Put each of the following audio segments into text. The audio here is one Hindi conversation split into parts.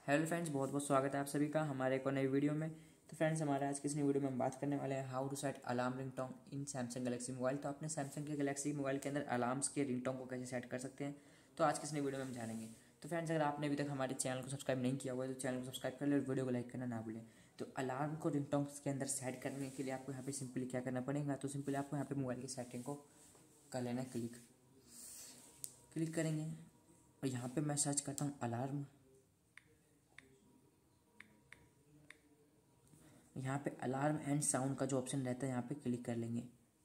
हेलो फ्रेंड्स, बहुत बहुत स्वागत है आप सभी का हमारे एक और नई वीडियो में। तो फ्रेंड्स, हमारे आज की इस नई वीडियो में हम बात करने वाले हैं how to set alarm ringtone in Samsung Galaxy mobile. तो अपने सैमसंग के गैलेक्सी मोबाइल के अंदर अलार्म्स के रिंगटोन को कैसे सेट कर सकते हैं, तो आज की इस नई वीडियो में हम जानेंगे। तो फ्रेंड्स, अगर आपने अभी तक हमारे चैनल को सब्सक्राइब नहीं किया हुआ है तो चैनल को सब्सक्राइब कर ले और वीडियो को लाइक करना ना भूलें। तो अलार्म को रिंगटोन के अंदर सेट करने के लिए आपको यहाँ पे सिंपली क्या करना पड़ेगा, तो सिंपली आपको यहाँ पे मोबाइल की सेटिंग को कर लेना है, क्लिक करेंगे और यहाँ पे मैं सर्च करता हूँ अलार्म। यहाँ पे अलार्म एंड साउंड का जो ऑप्शन रहता है यहाँ पे क्लिक कर लेंगे।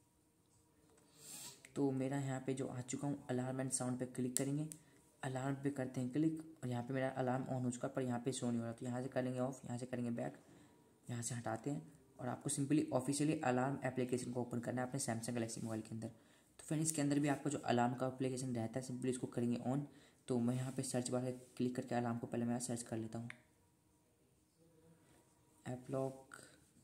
तो मेरा यहाँ पे जो आ चुका हूँ अलार्म एंड साउंड पे क्लिक करेंगे, अलार्म पे करते हैं क्लिक और यहाँ पे मेरा अलार्म ऑन हो चुका पर यहाँ पे शो नहीं हो रहा। तो यहाँ से करेंगे ऑफ, यहाँ से करेंगे बैक, यहाँ से हटाते हैं और आपको सिंपली ऑफिशियली अलार्म एप्लीकेशन को ओपन करना है अपने सैमसंग गैलेक्सी मोबाइल के अंदर। तो फ्रेंड, इसके अंदर भी आपको जो अलार्म का एप्लीकेशन रहता है सिंपली इसको करेंगे ऑन। तो मैं यहाँ पे सर्च बार में क्लिक करके अलार्म को पहले मैं सर्च कर लेता हूँ, एप्लॉक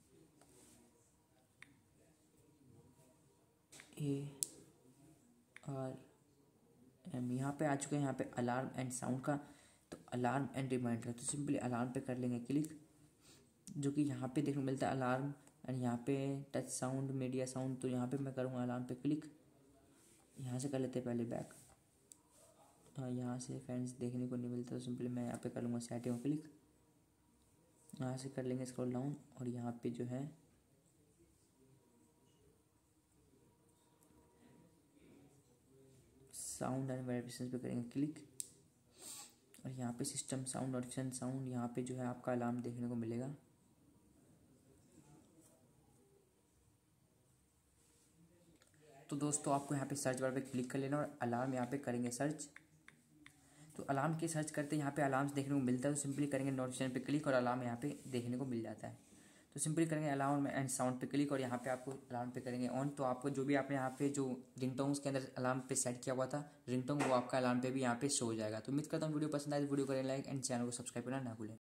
ARM यहाँ पे आ चुके हैं, यहाँ पे अलार्म एंड साउंड का। तो अलार्म एंड रिमाइंडर, तो सिंपली अलार्म पे कर लेंगे क्लिक, जो कि यहाँ पे देखने को मिलता है अलार्म एंड यहाँ पे टच साउंड, मीडिया साउंड। तो यहाँ पे मैं करूँगा अलार्म पे क्लिक, यहाँ से कर लेते हैं पहले बैक। यहाँ से फ्रेंड्स देखने को नहीं मिलता तो सिंपली मैं यहाँ पे कर लूँगा सेटिंग क्लिक, यहाँ से कर लेंगे स्क्रॉल डाउन और यहाँ पे जो है साउंड एंड वाइब्रेशन पे करेंगे क्लिक और यहाँ पे सिस्टम साउंड नोटिफिकेशन साउंड, यहाँ पे जो है आपका अलार्म देखने को मिलेगा। तो दोस्तों, आपको यहाँ पे सर्च बार पे क्लिक कर लेना और अलार्म यहाँ पे करेंगे सर्च। तो अलार्म के सर्च करते यहाँ पे अलार्म्स देखने को मिलता है, तो सिंपली करेंगे नोटिफिकेशन पे क्लिक और अलार्म यहाँ पे देखने को मिल जाता है। तो सिंपली करेंगे अलार्म एंड साउंड पे क्लिक और यहाँ पे आपको अलार्म पे करेंगे ऑन। तो आपको जो भी आपने यहाँ पे जो रिंगटोन्स के अंदर अलार्म पे सेट किया हुआ था रिंगटोन, वो आपका अलार्म पे भी यहाँ पे शो हो जाएगा। तो उम्मीद करता हूँ वीडियो पसंद आए तो वीडियो करें लाइक एंड चैनल को सब्सक्राइब करना ना भूलें।